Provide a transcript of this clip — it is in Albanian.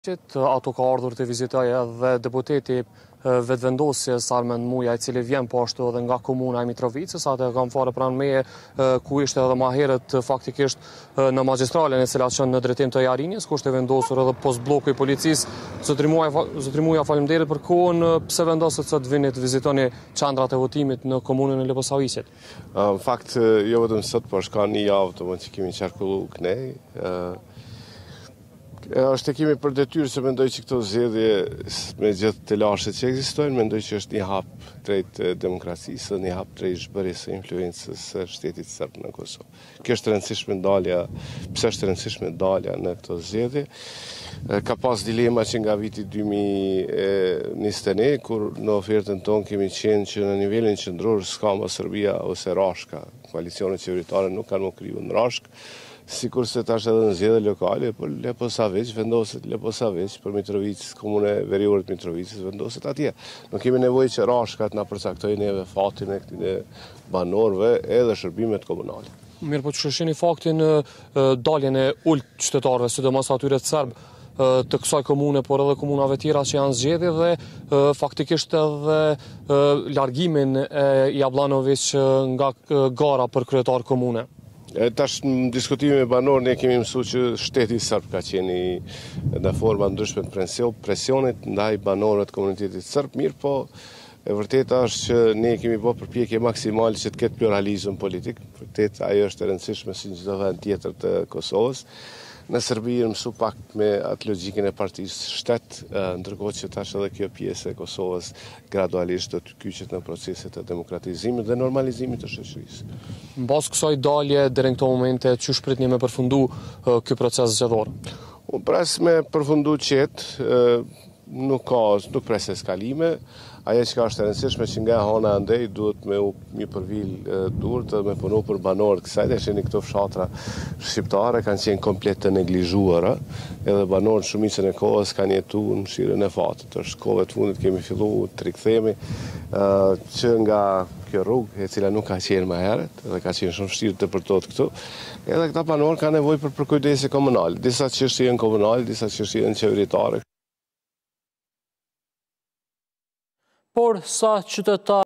Ato ka ardhur të vizitoj edhe deputeti vetëvendosjes Armend Muja, i cili vjen po ashtu edhe nga komuna e Mitrovicës, atë kam fare pranë meje, ku ishte edhe ma herët faktikisht në magjistralen e cila qënë në drejtim të Jarinjes, ku është vendosur edhe post bloku i policisë. Zotri Muja, faleminderit për kohën, pse vendoset se të vini të vizitoni qendrat e votimit në komunën e Leposaviqit? Në fakt, jo vetëm sot, por shka një javë të mund që kemi qarkullu kënej. Është e kemi për detyrë se mendoj që këto zgjedhje me gjithë të lashet që ekzistojnë, mendoj që është një hap drejt demokracisë, një hap drejt zhbërjes së influencës së shtetit serb në Kosovë. Kjo është rëndësishme dalja, pse është rëndësishme dalja në këto zgjedhje? Ka pas dilema që nga viti 2021, kur në ofertën tonë kemi qenë që në nivelin qendror s'ka më Serbia ose Rashka, koalicionet qeveritare nuk kanë më kriju në Rashkë, sikur se tash edhe në zgjedhje lokale, por Leposaviq vendoset Leposaviq, për Mitrovicë, komune veriore të Mitrovicës vendoset atje. Nuk kemi nevojë që Rashkat na përcaktojnë neve fatin e këtyre banorëve edhe shërbimet komunale. Mirë, po që shihni faktin daljen e ult qytetarëve, sidomos atyre të serb të kësaj komune, por edhe komunave tjera që janë zgjedhje dhe faktikisht edhe largimin e Jablanović nga gara për kryetar komune. Tash në diskutime me banorë ne kemi mësuar që shteti serb ka qenë në forma ndryshme të presionit ndaj banorëve të komunitetit serb, mirë po e vërteta është që ne kemi bërë përpjekje maksimale që të ketë pluralizëm politik. Vërtet ajo është e rëndësishme si çdo vend tjetër të Kosovës. Në Serbi mësu pak me atë logjikën e partisë shtet, ndërkohë që tash edhe kjo pjesë e Kosovës gradualisht do të kyçet në proceset e demokratizimit dhe normalizimit të shoqërisë. Mbas kësaj dalje deri në këto momente, çu shpritni me përfundu ky proces zgjedhor? Unë pres me përfundu qetë, nuk pres eskalime. Ajo që është e rëndësishme që nga hona andej duhet me mi përvil durët dhe me punu për banorët kësaj, dhe sheni këto fshatra shqiptare kanë qenë komplet të neglizhuara, edhe banorët shumicën e kohës kanë jetu në mshirën e fatit. Është kohëve të fundit kemi fillu të rikthemi që nga kjo rrugë, e cila nuk ka qenë më herët, dhe ka qenë shumë vështirë të përtot këtu, edhe këta banorë kanë nevojë për kujdese komunale. Disa çështje janë komunale, disa çështje janë qeveritare. Por sa qytetar